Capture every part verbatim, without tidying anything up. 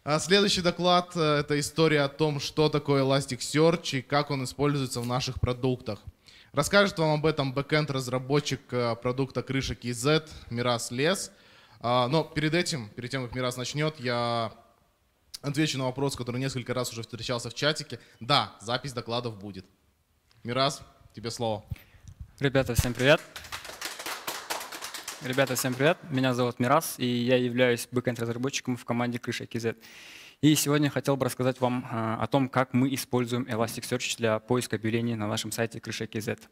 Следующий доклад – это история о том, что такое Elasticsearch и как он используется в наших продуктах. Расскажет вам об этом бэкэнд-разработчик продукта крыша кей зет Мирас Лес. Но перед этим, перед тем, как Мирас начнет, я отвечу на вопрос, который несколько раз уже встречался в чатике. Да, запись докладов будет. Мирас, тебе слово. Ребята, всем привет. Ребята, всем привет. Меня зовут Мирас, и я являюсь бэкэнд-разработчиком в команде крыша кей зет. И сегодня хотел бы рассказать вам о том, как мы используем Elasticsearch для поиска объявлений на нашем сайте крыша кей зет.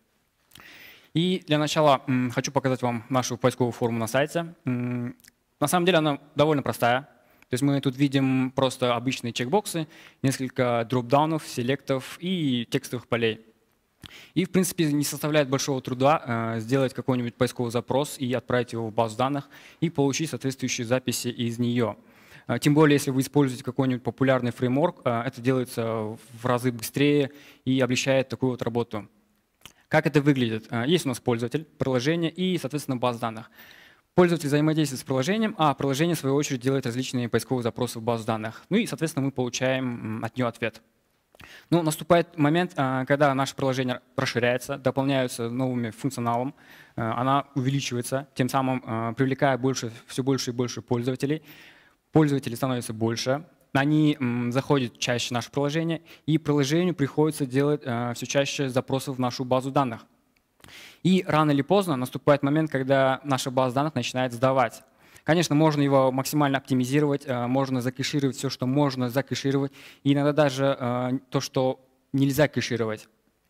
И для начала хочу показать вам нашу поисковую форму на сайте. На самом деле она довольно простая. То есть мы тут видим просто обычные чекбоксы, несколько дропдаунов, селектов и текстовых полей. И, в принципе, не составляет большого труда э, сделать какой-нибудь поисковый запрос и отправить его в базу данных и получить соответствующие записи из нее. Э, тем более, если вы используете какой-нибудь популярный фреймворк, э, это делается в разы быстрее и облегчает такую вот работу. Как это выглядит? Э, есть у нас пользователь, приложение и, соответственно, база данных. Пользователь взаимодействует с приложением, а приложение, в свою очередь, делает различные поисковые запросы в базу данных. Ну и, соответственно, мы получаем от нее ответ. Ну, наступает момент, когда наше приложение расширяется, дополняется новыми функционалом, она увеличивается, тем самым привлекая больше, все больше и больше пользователей. Пользователей становится больше, они заходят чаще в наше приложение, и приложению приходится делать все чаще запросы в нашу базу данных. И рано или поздно наступает момент, когда наша база данных начинает сдавать. Конечно, можно его максимально оптимизировать, можно закэшировать все, что можно закэшировать, и иногда даже то, что нельзя кэшировать.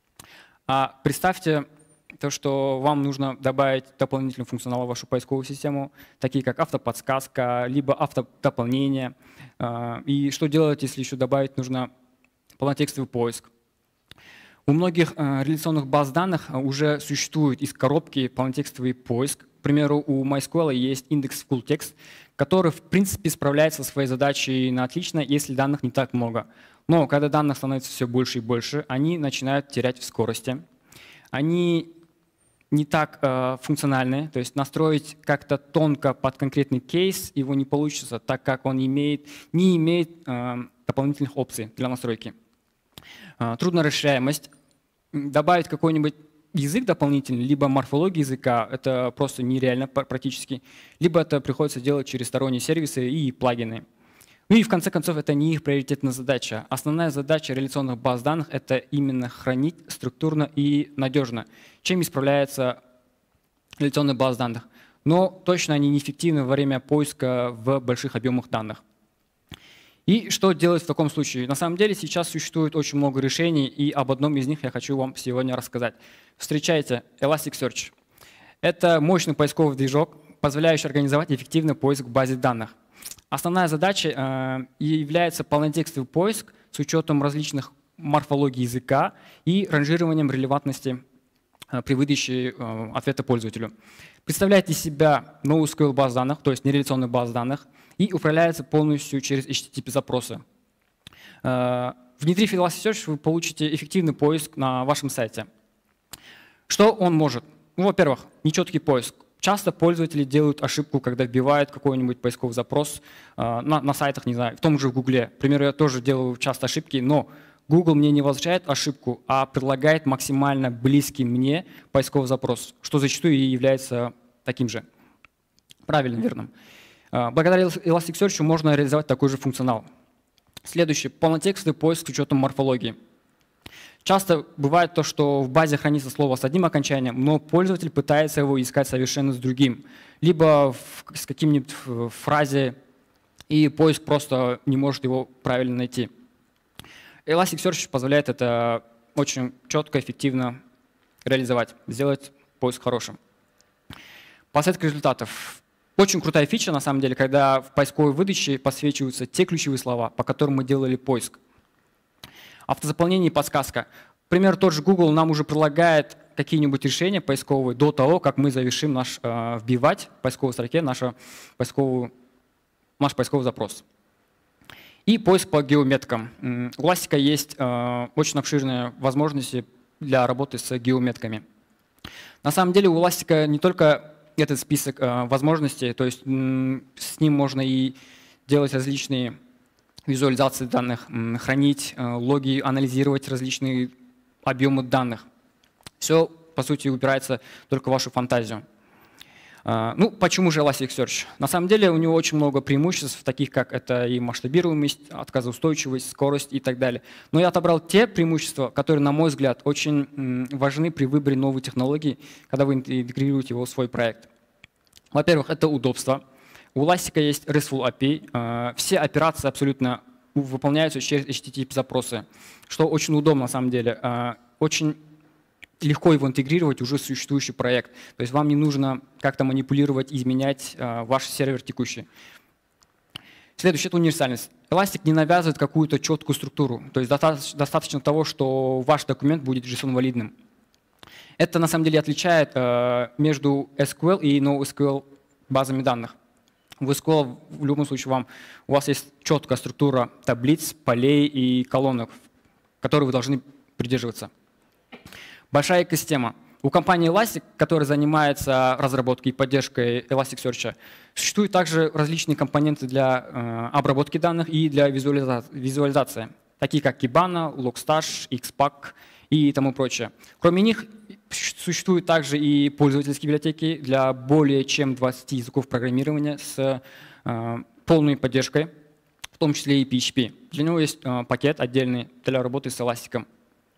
А представьте то, что вам нужно добавить дополнительный функционал в вашу поисковую систему, такие как автоподсказка, либо автодополнение. И что делать, если еще добавить нужно полнотекстовый поиск? У многих реляционных баз данных уже существует из коробки полнотекстовый поиск. К примеру, у MySQL есть индекс full-text, который, в принципе, справляется со своей задачей на отлично, если данных не так много. Но когда данных становится все больше и больше, они начинают терять в скорости. Они не так э, функциональны, то есть настроить как-то тонко под конкретный кейс его не получится, так как он имеет, не имеет э, дополнительных опций для настройки. Э, труднорасширяемость. Добавить какой-нибудь язык дополнительный, либо морфологию языка, это просто нереально практически, либо это приходится делать через сторонние сервисы и плагины. Ну и в конце концов, это не их приоритетная задача. Основная задача реляционных баз данных – это именно хранить структурно и надежно, чем и справляется реляционная база данных. Но точно они неэффективны во время поиска в больших объемах данных. И что делать в таком случае? На самом деле сейчас существует очень много решений, и об одном из них я хочу вам сегодня рассказать. Встречайте Elasticsearch. Это мощный поисковый движок, позволяющий организовать эффективный поиск в базе данных. Основная задача э, является полнотекстовый поиск с учетом различных морфологий языка и ранжированием релевантности э, при выдаче э, ответа пользователю. Представляет из себя NoSQL баз данных, то есть нереляционную базу данных, и управляется полностью через эйч ти ти пи-запросы. Внедрив Elasticsearch, вы получите эффективный поиск на вашем сайте. Что он может? Ну, во-первых, нечеткий поиск. Часто пользователи делают ошибку, когда вбивают какой-нибудь поисковый запрос на, на сайтах, не знаю, в том же в Гугле. К примеру, я тоже делаю часто ошибки, но Google мне не возвращает ошибку, а предлагает максимально близкий мне поисковый запрос, что зачастую и является таким же правильным, верным. Благодаря Elasticsearch можно реализовать такой же функционал. Следующий – полнотекстовый поиск с учетом морфологии. Часто бывает то, что в базе хранится слово с одним окончанием, но пользователь пытается его искать совершенно с другим. Либо в, с каким-нибудь фразе, и поиск просто не может его правильно найти. Elasticsearch позволяет это очень четко, эффективно реализовать, сделать поиск хорошим. Подсветка результатов. Очень крутая фича, на самом деле, когда в поисковой выдаче подсвечиваются те ключевые слова, по которым мы делали поиск. Автозаполнение и подсказка. Например, тот же Google нам уже предлагает какие-нибудь решения поисковые до того, как мы завершим наш, э, вбивать в поисковой строке нашу поисковую, наш поисковый запрос. И поиск по геометкам. У Elastic есть э, очень обширные возможности для работы с геометками. На самом деле у Elastic не только этот список э, возможностей, то есть с ним можно и делать различные визуализации данных, хранить логи, анализировать различные объемы данных. Все, по сути, упирается только в вашу фантазию. Ну, почему же Elasticsearch? На самом деле у него очень много преимуществ, таких как это и масштабируемость, отказоустойчивость, скорость и так далее. Но я отобрал те преимущества, которые, на мой взгляд, очень важны при выборе новой технологии, когда вы интегрируете его в свой проект. Во-первых, это удобство. У Elastic есть RESTful эй пи ай. Все операции абсолютно выполняются через эйч ти ти пи-запросы, что очень удобно на самом деле. Очень легко его интегрировать в уже существующий проект. То есть вам не нужно как-то манипулировать, изменять ваш сервер текущий. Следующее — это универсальность. Elastic не навязывает какую-то четкую структуру. То есть достаточно того, что ваш документ будет JSON-валидным. Это на самом деле отличает между эс ку эль и NoSQL базами данных. В эс ку эль в любом случае вам, у вас есть четкая структура таблиц, полей и колонок, которой вы должны придерживаться. Большая экосистема. У компании Elastic, которая занимается разработкой и поддержкой Elasticsearch, существуют также различные компоненты для э, обработки данных и для визуализа визуализации, такие как Kibana, Logstash, Xpack и тому прочее. Кроме них существуют также и пользовательские библиотеки для более чем двадцати языков программирования с э, полной поддержкой, в том числе и пи эйч пи. Для него есть э, пакет отдельный для работы с Elastic.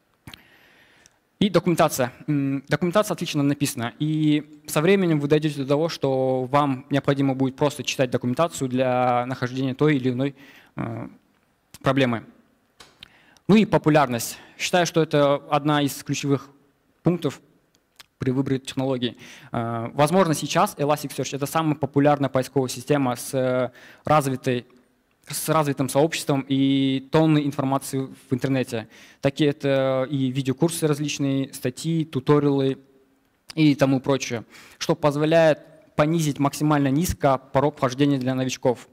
И документация. Документация отлично написана. И со временем вы дойдете до того, что вам необходимо будет просто читать документацию для нахождения той или иной э, проблемы. Ну и популярность. Считаю, что это одна из ключевых пунктов при выборе технологий. Э, возможно, сейчас Elasticsearch — это самая популярная поисковая система с развитой с развитым сообществом и тонны информации в интернете. Такие это и видеокурсы различные, статьи, туториалы и тому прочее, что позволяет понизить максимально низко порог вхождения для новичков.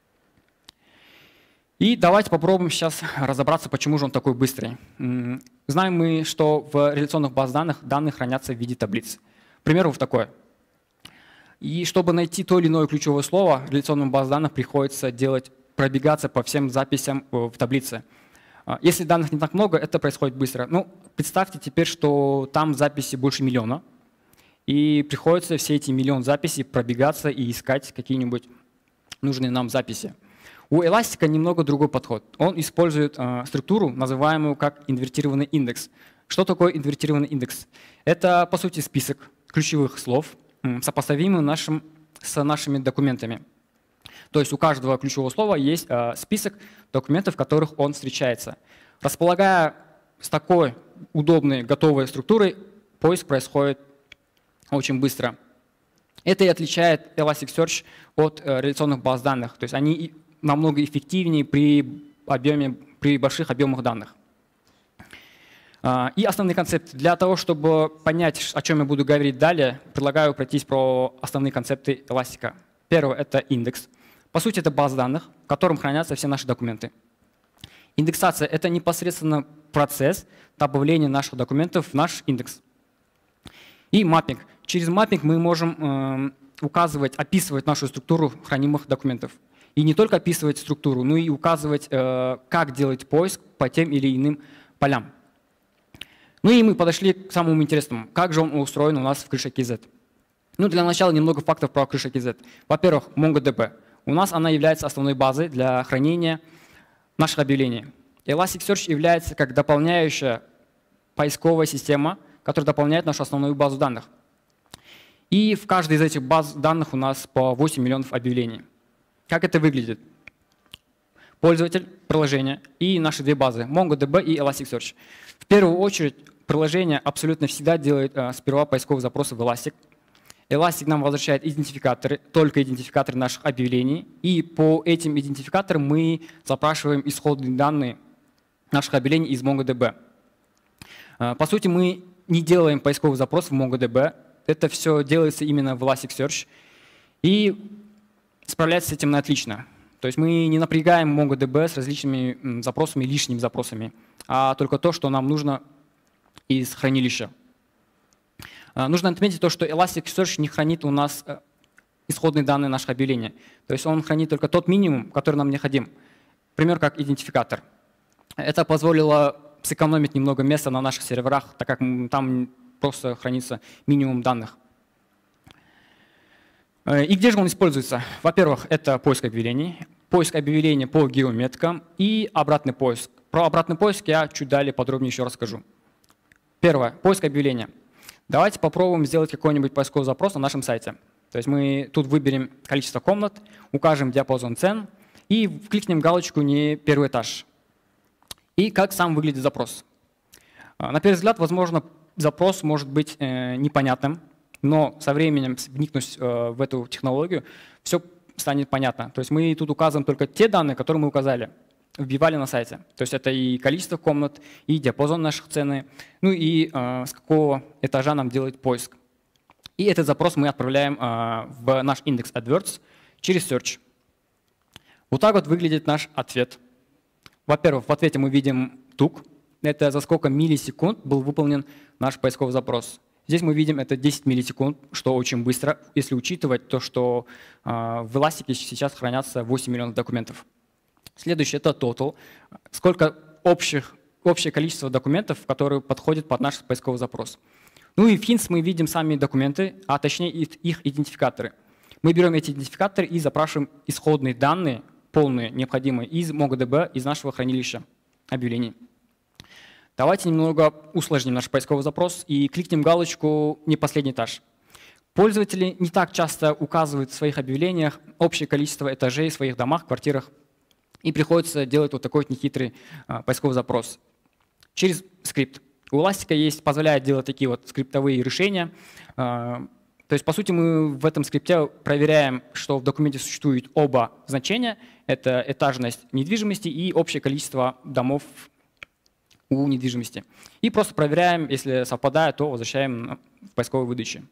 И давайте попробуем сейчас разобраться, почему же он такой быстрый. Знаем мы, что в реляционных базах данных данные хранятся в виде таблиц. К примеру, в такое. И чтобы найти то или иное ключевое слово, в реляционных базах данных приходится делать пробегаться по всем записям в таблице. Если данных не так много, это происходит быстро. Ну, представьте теперь, что там записи больше миллиона, и приходится все эти миллион записей пробегаться и искать какие-нибудь нужные нам записи. У Elastic немного другой подход. Он использует э, структуру, называемую как инвертированный индекс. Что такое инвертированный индекс? Это, по сути, список ключевых слов, сопоставимый нашим, с нашими документами. То есть у каждого ключевого слова есть э, список документов, в которых он встречается. Располагая с такой удобной, готовой структурой, поиск происходит очень быстро. Это и отличает Elasticsearch от э, реляционных баз данных. То есть они намного эффективнее при, объеме, при больших объемах данных. Э, и основные концепты. Для того, чтобы понять, о чем я буду говорить далее, предлагаю пройтись про основные концепты Elastic. Первое — это индекс. По сути, это база данных, в котором хранятся все наши документы. Индексация — это непосредственно процесс добавления наших документов в наш индекс. И маппинг. Через маппинг мы можем э, указывать, описывать нашу структуру хранимых документов. И не только описывать структуру, но и указывать, э, как делать поиск по тем или иным полям. Ну и мы подошли к самому интересному. Как же он устроен у нас в CryshaKey-Z? Ну, для начала немного фактов про CryshaKey-Z. Во-первых, MongoDB. У нас она является основной базой для хранения наших объявлений. Elasticsearch является как дополняющая поисковая система, которая дополняет нашу основную базу данных. И в каждой из этих баз данных у нас по восемь миллионов объявлений. Как это выглядит? Пользователь, приложение и наши две базы — MongoDB и Elasticsearch. В первую очередь приложение абсолютно всегда делает а, сперва поисковые запросы в Elastic. Elastic нам возвращает идентификаторы, только идентификаторы наших объявлений, и по этим идентификаторам мы запрашиваем исходные данные наших объявлений из MongoDB. По сути, мы не делаем поисковый запрос в MongoDB, это все делается именно в Elasticsearch, и справляется с этим на отлично. То есть мы не напрягаем MongoDB с различными запросами, лишними запросами, а только то, что нам нужно из хранилища. Нужно отметить то, что Elasticsearch не хранит у нас исходные данные наших объявлений. То есть он хранит только тот минимум, который нам необходим. Пример как идентификатор. Это позволило сэкономить немного места на наших серверах, так как там просто хранится минимум данных. И где же он используется? Во-первых, это поиск объявлений, поиск объявлений по геометкам и обратный поиск. Про обратный поиск я чуть далее подробнее еще расскажу. Первое. Поиск объявления. Давайте попробуем сделать какой-нибудь поисковый запрос на нашем сайте. То есть мы тут выберем количество комнат, укажем диапазон цен и кликнем галочку «Не первый этаж». И как сам выглядит запрос. На первый взгляд, возможно, запрос может быть э, непонятным, но со временем, вникнув э, в эту технологию, все станет понятно. То есть мы тут указываем только те данные, которые мы указали, вбивали на сайте. То есть это и количество комнат, и диапазон наших цены, ну и э, с какого этажа нам делать поиск. И этот запрос мы отправляем э, в наш индекс AdWords через Search. Вот так вот выглядит наш ответ. Во-первых, в ответе мы видим тук. Это за сколько миллисекунд был выполнен наш поисковый запрос. Здесь мы видим это десять миллисекунд, что очень быстро, если учитывать то, что э, в Elastic сейчас хранятся восемь миллионов документов. Следующее — это total. Сколько общих, общее количество документов, которые подходят под наш поисковый запрос. Ну и в Hints мы видим сами документы, а точнее их идентификаторы. Мы берем эти идентификаторы и запрашиваем исходные данные, полные, необходимые, из MongoDB, из нашего хранилища объявлений. Давайте немного усложним наш поисковый запрос и кликнем галочку «Не последний этаж». Пользователи не так часто указывают в своих объявлениях общее количество этажей в своих домах, квартирах, и приходится делать вот такой вот нехитрый а, поисковый запрос через скрипт. У Elastic есть, позволяет делать такие вот скриптовые решения. А, то есть, по сути, мы в этом скрипте проверяем, что в документе существуют оба значения. Это этажность недвижимости и общее количество домов у недвижимости. И просто проверяем, если совпадает, то возвращаем в поисковой выдаче.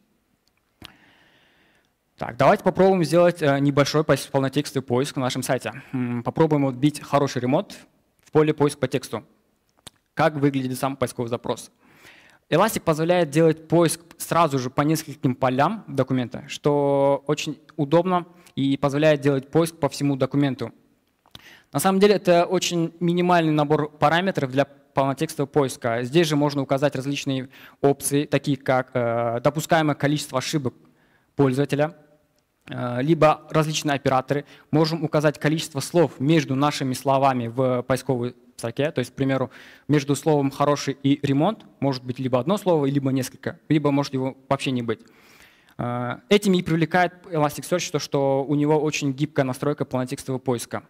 Так, давайте попробуем сделать небольшой полнотекстовый поиск на нашем сайте. Попробуем вбить хороший ремонт в поле «Поиск по тексту». Как выглядит сам поисковый запрос? Elastic позволяет делать поиск сразу же по нескольким полям документа, что очень удобно и позволяет делать поиск по всему документу. На самом деле это очень минимальный набор параметров для полнотекстового поиска. Здесь же можно указать различные опции, такие как э, допускаемое количество ошибок пользователя, э, либо различные операторы. Можем указать количество слов между нашими словами в поисковой строке. То есть, к примеру, между словом «хороший» и «ремонт» может быть либо одно слово, либо несколько, либо может его вообще не быть. Э, этим и привлекает Elasticsearch то, что у него очень гибкая настройка полнотекстового поиска.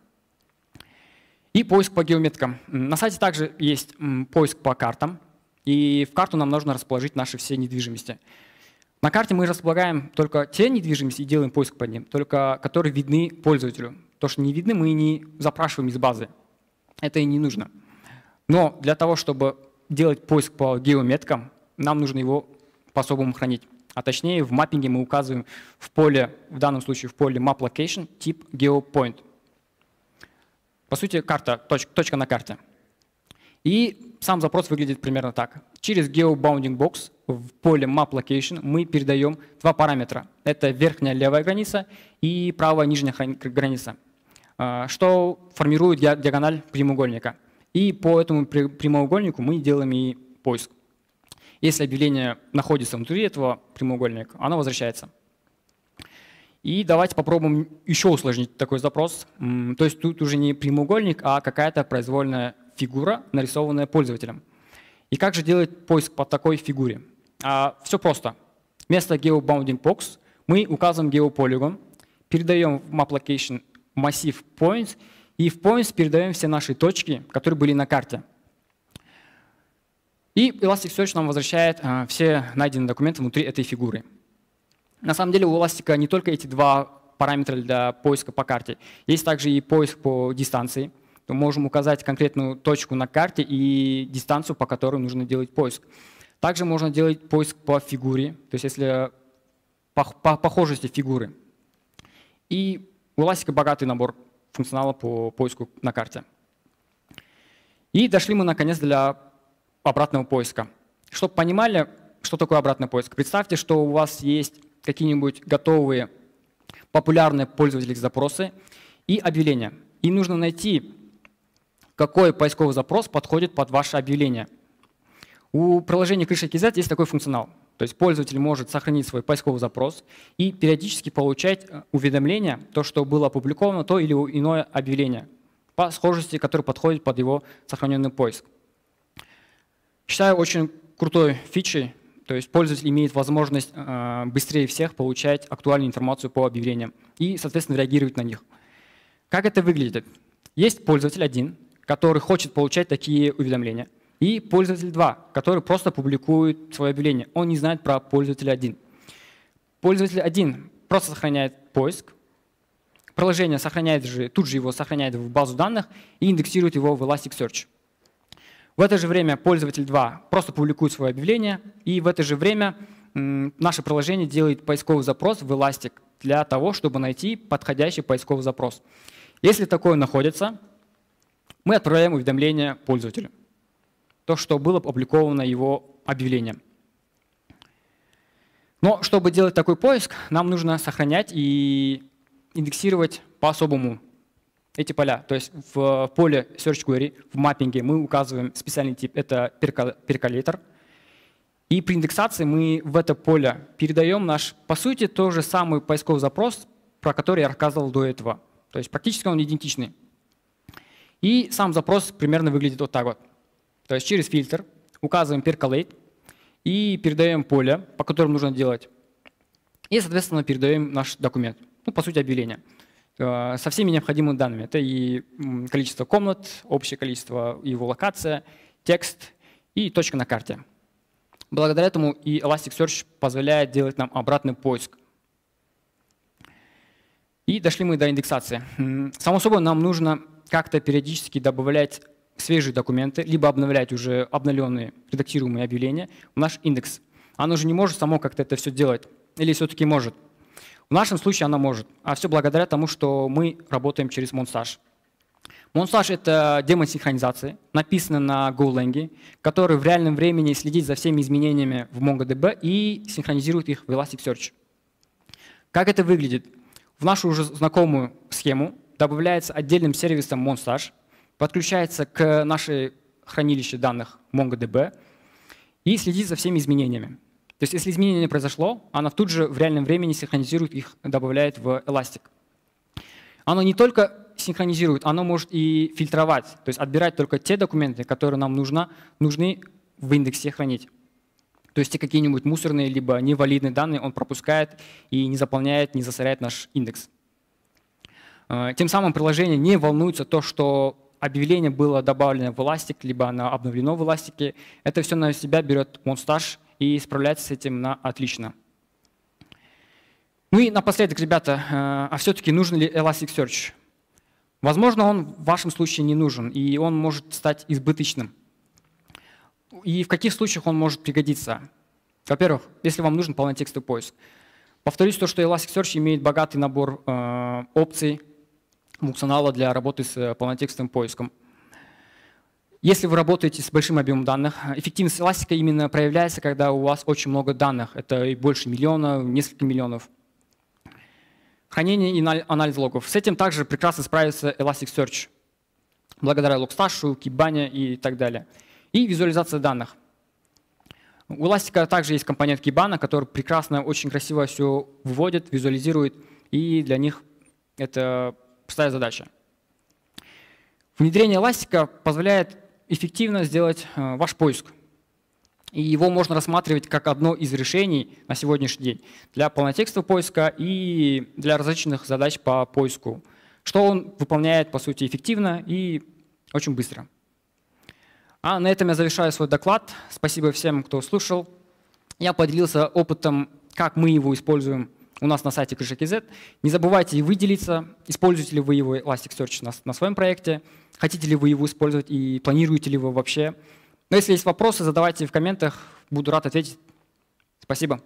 И поиск по геометкам. На сайте также есть поиск по картам, и в карту нам нужно расположить наши все недвижимости. На карте мы располагаем только те недвижимости и делаем поиск по ним, только которые видны пользователю. То, что не видны, мы не запрашиваем из базы. Это и не нужно. Но для того, чтобы делать поиск по геометкам, нам нужно его по-особому хранить. А точнее, в маппинге мы указываем в поле, в данном случае в поле Map Location, тип GeoPoint. По сути, карта, точ, точка на карте. И сам запрос выглядит примерно так. Через GeoBoundingBox в поле Map Location мы передаем два параметра. Это верхняя левая граница и правая нижняя граница, что формирует диагональ прямоугольника. И по этому прямоугольнику мы делаем и поиск. Если объявление находится внутри этого прямоугольника, оно возвращается. И давайте попробуем еще усложнить такой запрос. То есть тут уже не прямоугольник, а какая-то произвольная фигура, нарисованная пользователем. И как же делать поиск по такой фигуре? А, все просто. Вместо GeoBoundingBox мы указываем GeoPolygon, передаем в MapLocation массив Points, и в Points передаем все наши точки, которые были на карте. И Elasticsearch нам возвращает а, все найденные документы внутри этой фигуры. На самом деле у Elastic не только эти два параметра для поиска по карте. Есть также и поиск по дистанции. Мы можем указать конкретную точку на карте и дистанцию, по которой нужно делать поиск. Также можно делать поиск по фигуре, то есть если по, по похожести фигуры. И у Elastic богатый набор функционала по поиску на карте. И дошли мы наконец для обратного поиска. Чтобы понимали, что такое обратный поиск, представьте, что у вас есть какие-нибудь готовые популярные пользовательские запросы и объявления. И нужно найти какой поисковый запрос подходит под ваше объявление. У приложения Крыша кей зет есть такой функционал. То есть пользователь может сохранить свой поисковый запрос и периодически получать уведомления, то, что было опубликовано, то или иное объявление по схожести, которое подходит под его сохраненный поиск. Считаю очень крутой фичей, то есть пользователь имеет возможность э, быстрее всех получать актуальную информацию по объявлениям и, соответственно, реагировать на них. Как это выглядит? Есть пользователь один, который хочет получать такие уведомления, и пользователь два, который просто публикует свое объявление. Он не знает про пользователя один. Пользователь один просто сохраняет поиск, приложение сохраняет же, тут же его сохраняет в базу данных и индексирует его в Elasticsearch. В это же время пользователь два просто публикует свое объявление, и в это же время наше приложение делает поисковый запрос в Elastic для того, чтобы найти подходящий поисковый запрос. Если такое находится, мы отправляем уведомление пользователю. То, что было опубликовано его объявлением. Но чтобы делать такой поиск, нам нужно сохранять и индексировать по-особому эти поля. То есть в поле Search Query, в маппинге мы указываем специальный тип, это percolator. И при индексации мы в это поле передаем наш, по сути, тот же самый поисковый запрос, про который я рассказывал до этого. То есть практически он идентичный. И сам запрос примерно выглядит вот так вот. То есть через фильтр указываем percolate и передаем поле, по которому нужно делать. И, соответственно, передаем наш документ, ну, по сути, объявление, со всеми необходимыми данными. Это и количество комнат, общее количество, его локация, текст и точка на карте. Благодаря этому и Elasticsearch позволяет делать нам обратный поиск. И дошли мы до индексации. Само собой, нам нужно как-то периодически добавлять свежие документы, либо обновлять уже обновленные редактируемые объявления в наш индекс. Оно же не может само как-то это все делать. Или все-таки может? В нашем случае она может. А все благодаря тому, что мы работаем через Montage. Montage — это демон синхронизации, написано на Golang, который в реальном времени следит за всеми изменениями в MongoDB и синхронизирует их в Elasticsearch. Как это выглядит? В нашу уже знакомую схему добавляется отдельным сервисом Montage, подключается к нашей хранилище данных MongoDB и следит за всеми изменениями. То есть если изменение произошло, она тут же в реальном времени синхронизирует их, добавляет в Elastic. Оно не только синхронизирует, оно может и фильтровать, то есть отбирать только те документы, которые нам нужно, нужны в индексе хранить. То есть те какие-нибудь мусорные либо невалидные данные он пропускает и не заполняет, не засоряет наш индекс. Тем самым приложение не волнуется то, что объявление было добавлено в Elastic, либо оно обновлено в Elastic. Это все на себя берет Montage и справляется с этим на отлично. Ну и напоследок, ребята, а все-таки нужен ли Elasticsearch? Возможно, он в вашем случае не нужен, и он может стать избыточным. И в каких случаях он может пригодиться? Во-первых, если вам нужен полнотекстовый поиск. Повторюсь то, что Elasticsearch имеет богатый набор э, опций, функционала для работы с полнотекстовым поиском. Если вы работаете с большим объемом данных, эффективность Elastic именно проявляется, когда у вас очень много данных. Это и больше миллиона, несколько миллионов. Хранение и анализ логов. С этим также прекрасно справится Elasticsearch, благодаря Logstash, Kibana и так далее. И визуализация данных. У Elastic также есть компонент Kibana, который прекрасно, очень красиво все выводит, визуализирует, и для них это простая задача. Внедрение Elastic позволяет эффективно сделать ваш поиск. И его можно рассматривать как одно из решений на сегодняшний день для полнотекстового поиска и для различных задач по поиску, что он выполняет, по сути, эффективно и очень быстро. А на этом я завершаю свой доклад. Спасибо всем, кто слушал. Я поделился опытом, как мы его используем у нас на сайте Крыша кей зет. Не забывайте и вы делиться, используете ли вы его Elasticsearch на, на своем проекте, хотите ли вы его использовать и планируете ли вы вообще. Но если есть вопросы, задавайте в комментах, буду рад ответить. Спасибо.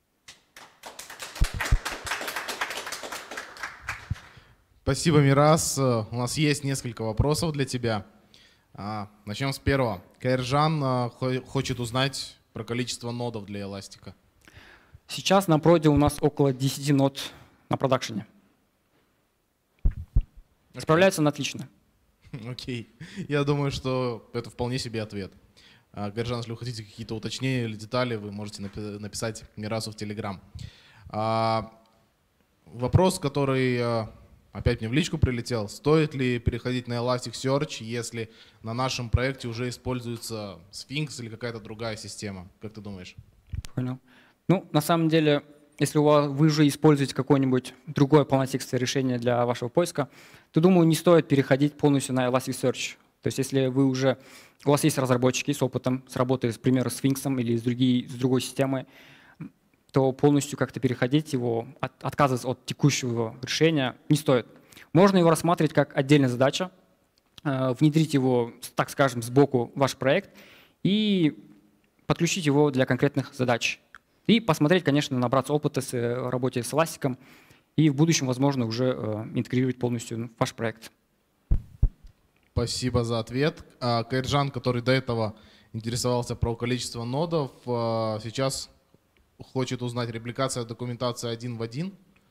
Спасибо, Мирас. У нас есть несколько вопросов для тебя. Начнем с первого. Кайржан хочет узнать про количество нодов для Эластика. Сейчас на проде у нас около десяти нод на продакшене. Справляется он отлично. Окей. Я думаю, что это вполне себе ответ. А, Кайыржан, если вы хотите какие-то уточнения или детали, вы можете напи- написать Мирасу в Telegram. А, вопрос, который а, опять мне в личку прилетел. Стоит ли переходить на Elasticsearch, если на нашем проекте уже используется Sphinx или какая-то другая система? Как ты думаешь? Понял. Ну, на самом деле, если у вас, вы уже используете какое-нибудь другое полнотекстовое решение для вашего поиска, то, думаю, не стоит переходить полностью на Elasticsearch. То есть если вы уже, у вас есть разработчики с опытом, с работой, к примеру, с Sphinx или с, другие, с другой системой, то полностью как-то переходить его, от, отказываться от текущего решения не стоит. Можно его рассматривать как отдельная задача, э, внедрить его, так скажем, сбоку в ваш проект и подключить его для конкретных задач. И посмотреть, конечно, набраться опыта с э, работе с эластиком и в будущем, возможно, уже э, интегрировать полностью в ваш проект. Спасибо за ответ. А, Кайыржан, который до этого интересовался про количество нодов, а, сейчас хочет узнать репликация документации один в один.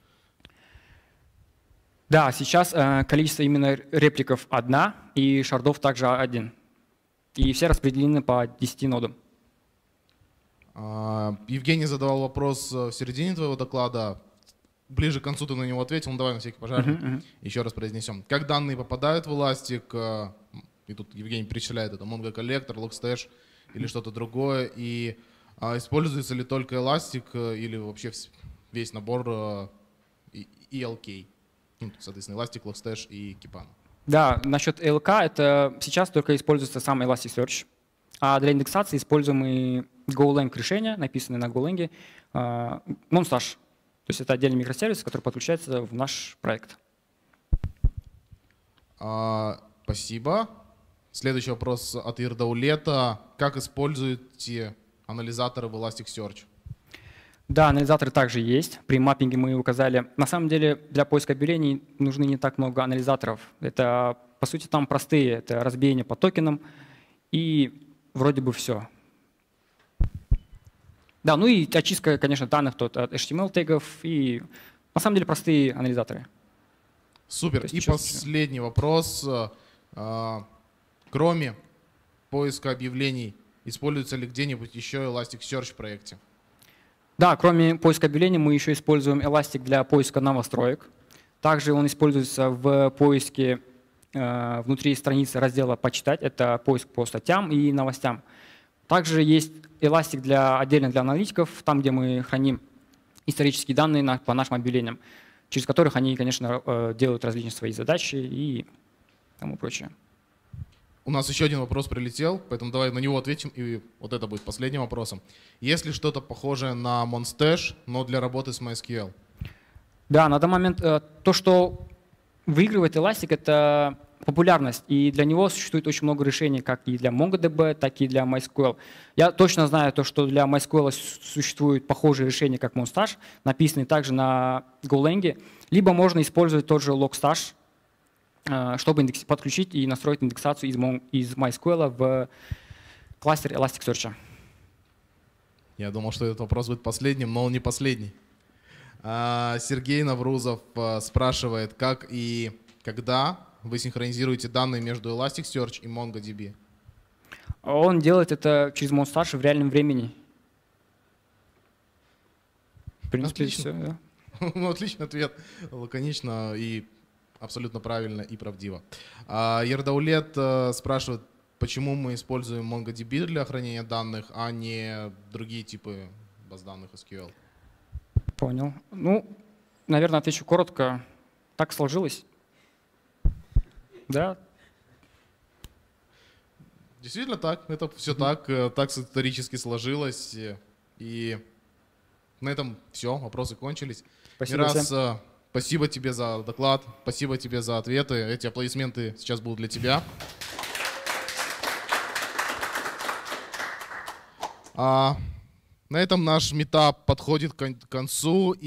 Да, сейчас э, количество именно репликов одна и шардов также один. И все распределены по десяти нодам. А, Евгений задавал вопрос в середине твоего доклада. Ближе к концу ты на него ответил, ну давай на всякий пожарный Uh-huh, uh-huh. еще раз произнесем. Как данные попадают в Elastic, и тут Евгений перечисляет это, Mongo Collector, Logstash или что-то другое, и а, используется ли только Elastic или вообще весь набор а, и эл кей, ну, соответственно, Elastic, Logstash и Kipana? Да, насчет эл кей, это сейчас только используется сам Elasticsearch, а для индексации используем и Golang решения, написанные на Golang, а, Monstash. То есть это отдельный микросервис, который подключается в наш проект. А, спасибо. Следующий вопрос от Ирдаулета. Как используете анализаторы в Elasticsearch? Да, анализаторы также есть. При маппинге мы указали. На самом деле для поиска объявлений нужны не так много анализаторов. Это, по сути, там простые. Это разбиение по токенам и вроде бы все. Да, ну и очистка, конечно, данных от эйч ти эм эл-тегов и на самом деле простые анализаторы. Супер. И последний вопрос. Кроме поиска объявлений, используется ли где-нибудь еще Elasticsearch в проекте? Да, кроме поиска объявлений мы еще используем Elastic для поиска новостроек. Также он используется в поиске э, внутри страницы раздела «Почитать». Это поиск по статьям и новостям. Также есть Elastic для, отдельно для аналитиков, там, где мы храним исторические данные на, по нашим объявлениям, через которых они, конечно, делают различные свои задачи и тому прочее. У нас еще один вопрос прилетел, поэтому давай на него ответим, и вот это будет последним вопросом. Есть ли что-то похожее на Monstash, но для работы с MySQL? Да, на данный момент то, что выигрывает Elastic, это популярность, и для него существует очень много решений, как и для MongoDB, так и для MySQL. Я точно знаю то, что для MySQL существуют похожие решения, как Monstash, написанные также на Golang, либо можно использовать тот же Logstash, чтобы подключить и настроить индексацию из, из MySQL в кластер Elasticsearch. Я думал, что этот вопрос будет последним, но он не последний. Сергей Наврузов спрашивает, как и когда вы синхронизируете данные между Elasticsearch и MongoDB? Он делает это через Monstash в реальном времени. В принципе, отлично. Все, да. Ну, отличный ответ. Лаконично и абсолютно правильно и правдиво. Ердаулет спрашивает, почему мы используем MongoDB для хранения данных, а не другие типы баз данных эс кью эл? Понял. Ну, наверное, отвечу коротко. Так сложилось. Да. Действительно так. Это все так. Так исторически сложилось. И на этом все. Вопросы кончились. Спасибо Мирас, всем. Спасибо тебе за доклад. Спасибо тебе за ответы. Эти аплодисменты сейчас будут для тебя. А, на этом наш митап подходит к концу.